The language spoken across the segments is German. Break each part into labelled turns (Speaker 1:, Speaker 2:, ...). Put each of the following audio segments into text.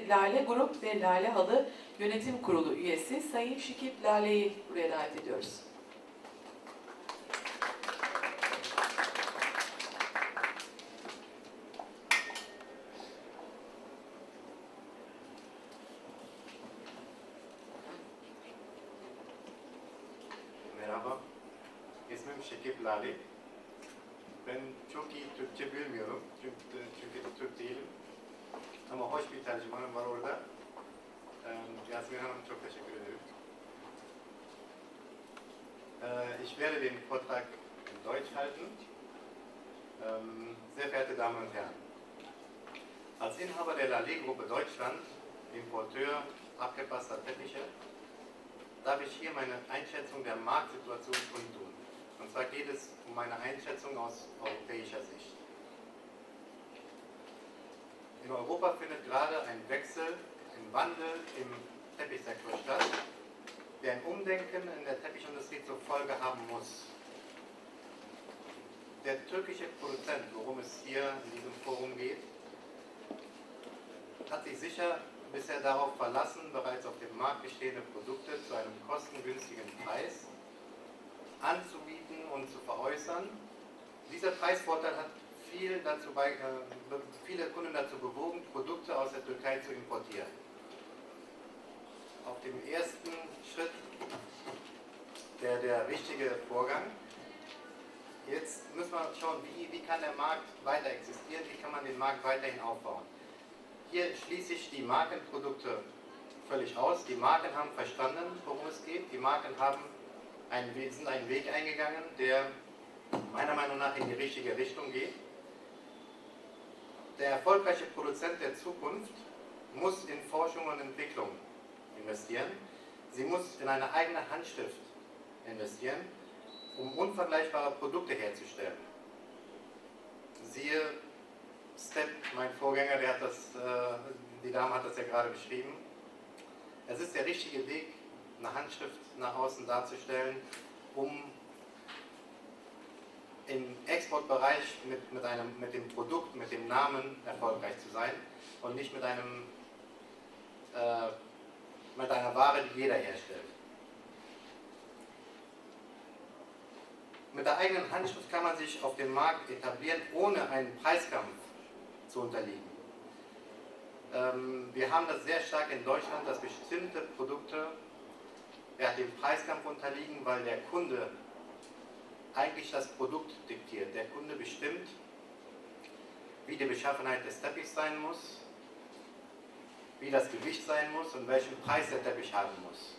Speaker 1: Lale Grup ve Lale Halı Yönetim Kurulu üyesi Sayın Şikip Lale'yi buraya davet ediyoruz.
Speaker 2: Merhaba, ismim Şikip Lale. Ben çok iyi Türkçe bilmiyorum çünkü Türk değilim. Ama hoş bir tercümanım var orada. Yasmin Hanım çok teşekkür ederim. Ich werde den Vortrag in Deutsch halten. Sehr verehrte Damen und Herren, als Inhaber der Lale Gruppe Deutschland, Importeur abgepasster Teppiche, darf ich hier meine Einschätzung der Marktsituation kundtun. Und zwar geht es um meine Einschätzung aus europäischer Sicht. In Europa findet gerade ein Wechsel, ein Wandel im Teppichsektor statt, der ein Umdenken in der Teppichindustrie zur Folge haben muss. Der türkische Produzent, worum es hier in diesem Forum geht, hat sich sicher bisher darauf verlassen, bereits auf dem Markt bestehende Produkte zu einem kostengünstigen Preis anzubieten und zu veräußern. Dieser Preisvorteil hat viele Kunden dazu bewogen, Produkte aus der Türkei zu importieren. Auf dem ersten Schritt der richtige Vorgang. Jetzt müssen wir schauen, wie kann der Markt weiter existieren, wie kann man den Markt weiterhin aufbauen. Hier schließe ich die Markenprodukte völlig aus. Die Marken haben verstanden, worum es geht. Die Marken sind einen Weg eingegangen, der meiner Meinung nach in die richtige Richtung geht. Der erfolgreiche Produzent der Zukunft muss in Forschung und Entwicklung investieren. Sie muss in eine eigene Handschrift investieren, um unvergleichbare Produkte herzustellen. Siehe Step, mein Vorgänger, die Dame hat das ja gerade beschrieben. Es ist der richtige Weg, eine Handschrift nach außen darzustellen, um im Exportbereich mit dem Produkt, mit dem Namen erfolgreich zu sein und nicht mit einer Ware, die jeder herstellt. Mit der eigenen Handschrift kann man sich auf dem Markt etablieren, ohne einen Preiskampf zu unterliegen. Wir haben das sehr stark in Deutschland, dass bestimmte Produkte dem Preiskampf unterliegen, weil der Kunde eigentlich das Produkt diktiert. Der Kunde bestimmt, wie die Beschaffenheit des Teppichs sein muss, wie das Gewicht sein muss und welchen Preis der Teppich haben muss.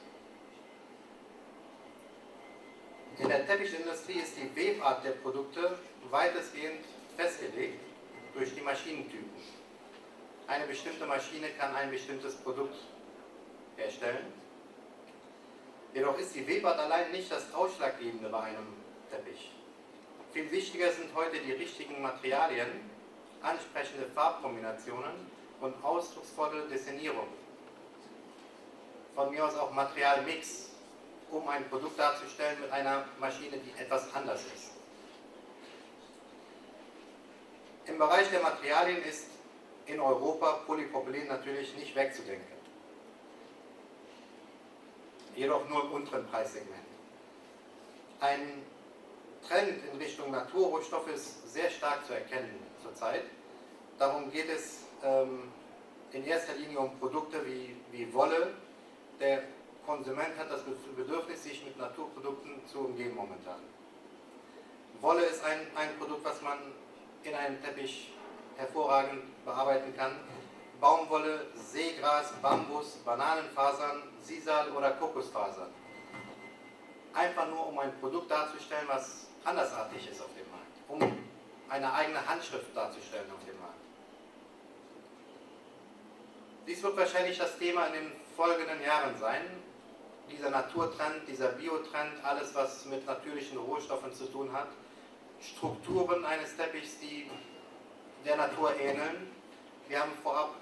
Speaker 2: In der Teppichindustrie ist die Webart der Produkte weitestgehend festgelegt durch die Maschinentypen. Eine bestimmte Maschine kann ein bestimmtes Produkt herstellen. Jedoch ist die Webart allein nicht das Ausschlaggebende bei einem Teppich. Viel wichtiger sind heute die richtigen Materialien, ansprechende Farbkombinationen und ausdrucksvolle Designierung. Von mir aus auch Materialmix, um ein Produkt darzustellen mit einer Maschine, die etwas anders ist. Im Bereich der Materialien ist in Europa Polypropylen natürlich nicht wegzudenken. Jedoch nur im unteren Preissegment. Ein Trend in Richtung Naturrohstoffe ist sehr stark zu erkennen zurzeit. Darum geht es in erster Linie um Produkte wie Wolle. Der Konsument hat das Bedürfnis, sich mit Naturprodukten zu umgeben momentan. Wolle ist ein Produkt, was man in einem Teppich hervorragend bearbeiten kann. Baumwolle, Seegras, Bambus, Bananenfasern, Sisal oder Kokosfasern. Einfach nur, um ein Produkt darzustellen, was andersartig ist auf dem Markt. Um eine eigene Handschrift darzustellen auf dem Markt. Dies wird wahrscheinlich das Thema in den folgenden Jahren sein. Dieser Naturtrend, dieser Biotrend, alles was mit natürlichen Rohstoffen zu tun hat. Strukturen eines Teppichs, die der Natur ähneln. Wir haben vorab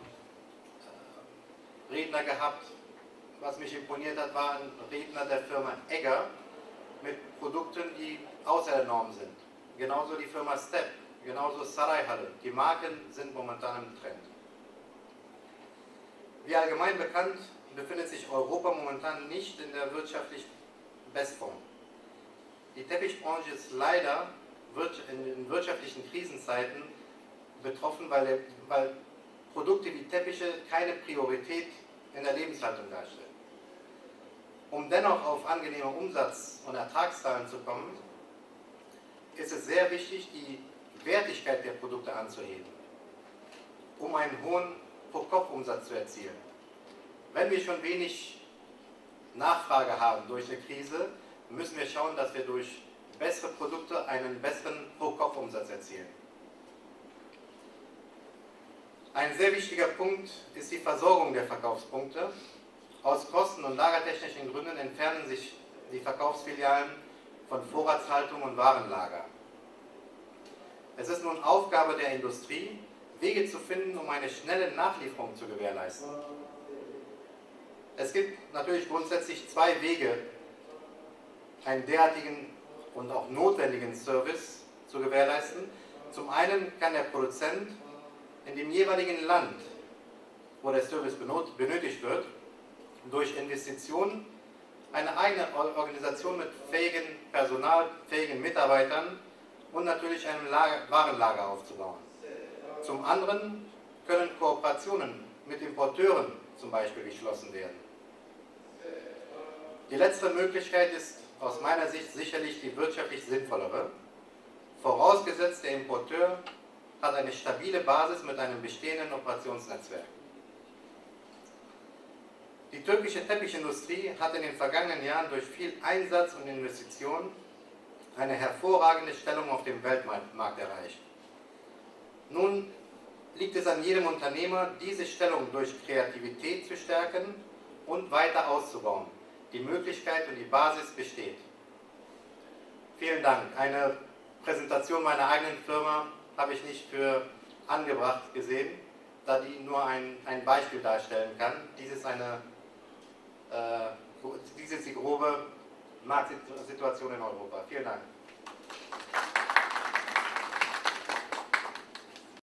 Speaker 2: Redner gehabt, was mich imponiert hat, war ein Redner der Firma Egger mit Produkten, die außer der Norm sind. Genauso die Firma Step, genauso Sarayhalle. Die Marken sind momentan im Trend. Wie allgemein bekannt, befindet sich Europa momentan nicht in der wirtschaftlichen Bestform. Die Teppichbranche ist leider in wirtschaftlichen Krisenzeiten betroffen, weil Produkte wie Teppiche keine Priorität in der Lebenshaltung darstellen. Um dennoch auf angenehme Umsatz- und Ertragszahlen zu kommen, ist es sehr wichtig, die Wertigkeit der Produkte anzuheben, um einen hohen Pro-Kopf-Umsatz zu erzielen. Wenn wir schon wenig Nachfrage haben durch eine Krise, müssen wir schauen, dass wir durch bessere Produkte einen besseren Pro-Kopf-Umsatz erzielen. Ein sehr wichtiger Punkt ist die Versorgung der Verkaufspunkte. Aus kosten- und lagertechnischen Gründen entfernen sich die Verkaufsfilialen von Vorratshaltung und Warenlager. Es ist nun Aufgabe der Industrie, Wege zu finden, um eine schnelle Nachlieferung zu gewährleisten. Es gibt natürlich grundsätzlich zwei Wege, einen derartigen und auch notwendigen Service zu gewährleisten. Zum einen kann der Produzent in dem jeweiligen Land, wo der Service benötigt wird, durch Investitionen eine eigene Organisation mit fähigem Personal, fähigen Mitarbeitern und natürlich einem Warenlager aufzubauen. Zum anderen können Kooperationen mit Importeuren zum Beispiel geschlossen werden. Die letzte Möglichkeit ist aus meiner Sicht sicherlich die wirtschaftlich sinnvollere, vorausgesetzt der Importeur hat eine stabile Basis mit einem bestehenden Operationsnetzwerk. Die türkische Teppichindustrie hat in den vergangenen Jahren durch viel Einsatz und Investitionen eine hervorragende Stellung auf dem Weltmarkt erreicht. Nun liegt es an jedem Unternehmer, diese Stellung durch Kreativität zu stärken und weiter auszubauen. Die Möglichkeit und die Basis besteht. Vielen Dank. Eine Präsentation meiner eigenen Firma habe ich nicht für angebracht gesehen, da die nur ein Beispiel darstellen kann. Dies ist die grobe Marktsituation in Europa. Vielen Dank.